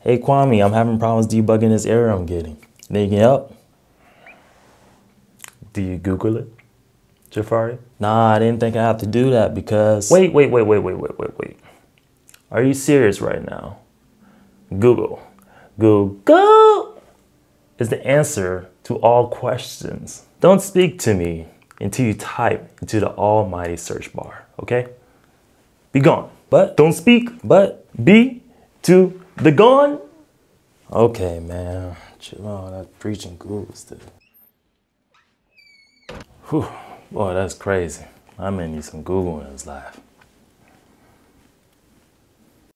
Hey Kwame, I'm having problems debugging this error I'm getting. Need any help? Do you Google it, Jafari? Nah, I didn't think I have to do that because... Wait. Are you serious right now? Google is the answer to all questions. Don't speak to me until you type into the almighty search bar, okay? Be gone. But don't speak, but be to the gone. Okay, man. Chill on, that preaching Google stuff. Whew, boy, that's crazy. I may need some Google in his life.